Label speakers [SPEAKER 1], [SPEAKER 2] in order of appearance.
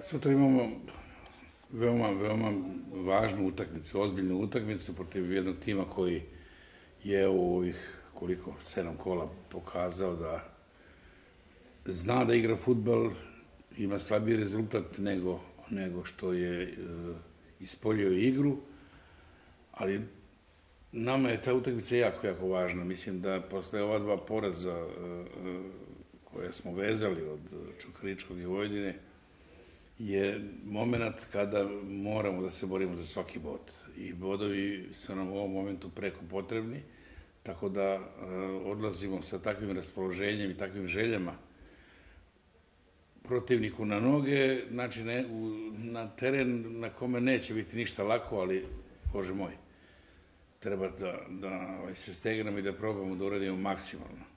[SPEAKER 1] Sutra imamo veoma važnu utakmicu, ozbiljnu utakmicu protiv jednog tima koji je u ovih 7 kola pokazao da zna da igra fudbal, ima slabiji rezultat nego što je ispoljio igru, ali nama je ta utakmica jako važna. Mislim da posle ova 2 poraza koje smo vezali od Čukaričkog i Vojvodine je moment kada moramo da se borimo za svaki bod. I bodovi su nam u ovom momentu preko potrebni, tako da odlazimo sa takvim raspoloženjem i takvim željama protivniku na noge, znači na teren na kome neće biti ništa lako, ali, Bože moj, treba da se stegnemo i da probamo da uradimo maksimalno.